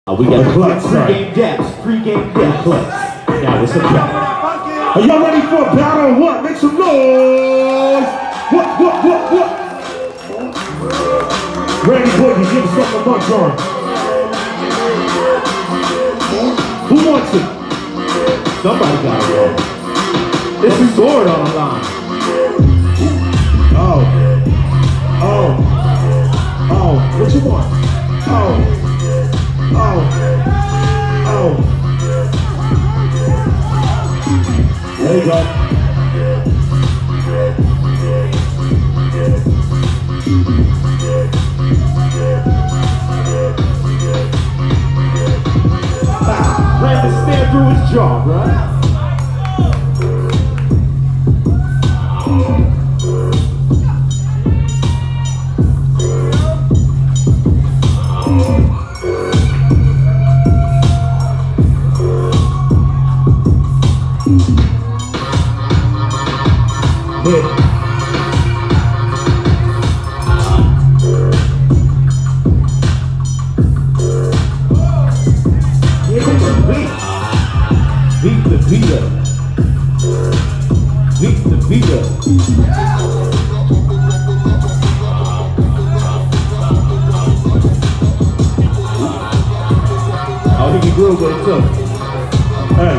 We got the pre-game depths, pre-game depths. Now it's a battle. Are y'all ready for a battle or what? Make some noise! What? Randy Boogie, give us something to munch on. Who wants it? Somebody got it, bro. This is sword on the line. Oh, what you want? There you go. Ran the snare through his jaw, right? Beat the beat up. Oh, he can groove with it too. Hey.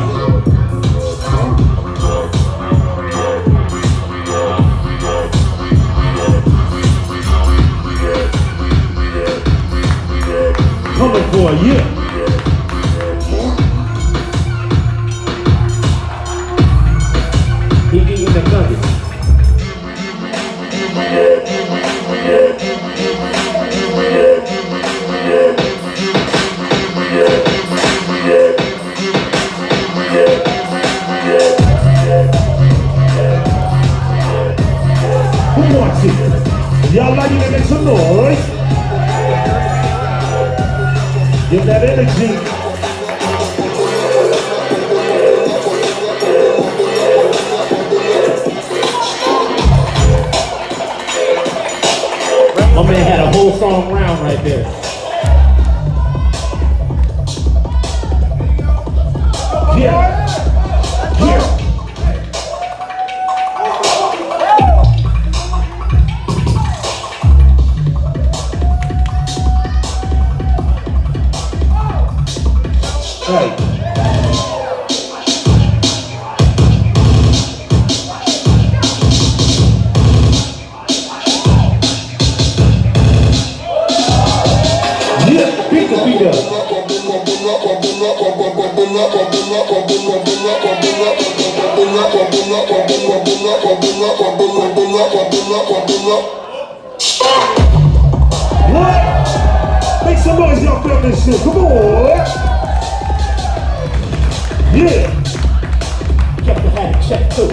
Coming for a year. He eating the nuggets. Who wants it? Y'all like it to make some noise? Give that energy. My man had a whole song round right there. Yeah. Hey. Beat the beat up. What? Make some noise, y'all feel this shit. Come on. Yeah. Kept the hat in check too.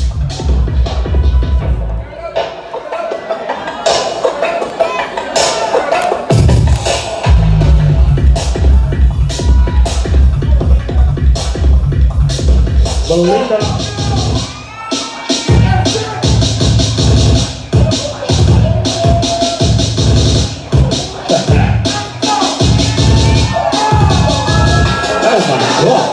Belinda. Oh my God.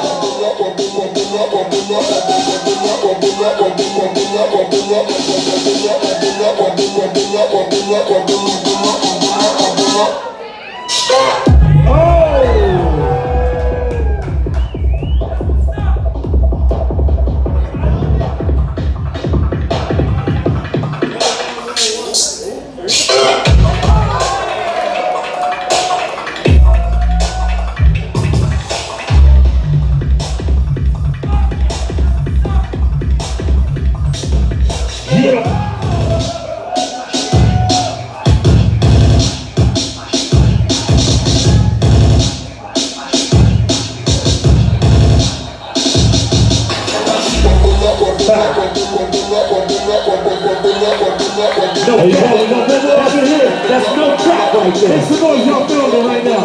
Hey, that's no trap right there. Make some noise, y'all feeling right now.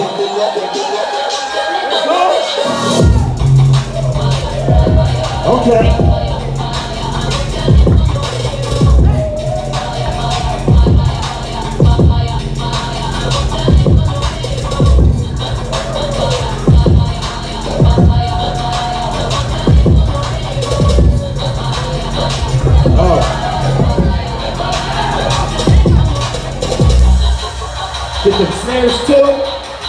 Okay. players too.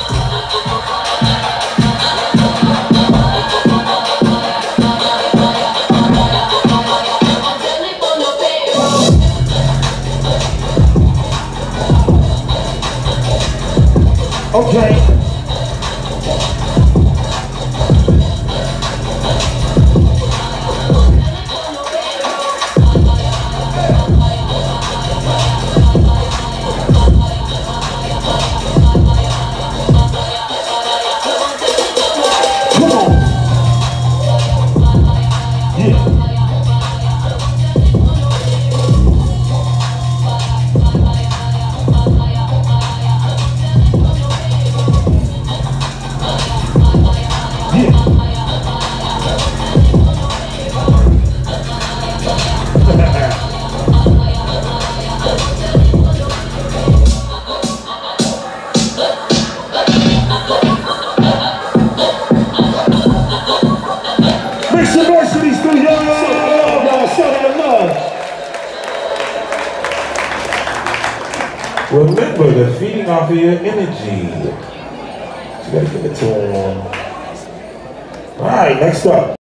Okay. Come on. Yeah. Make some noise for these two young y'all. Show that love. Remember, they're feeding off of your energy. You gotta give it to them. All right, next up.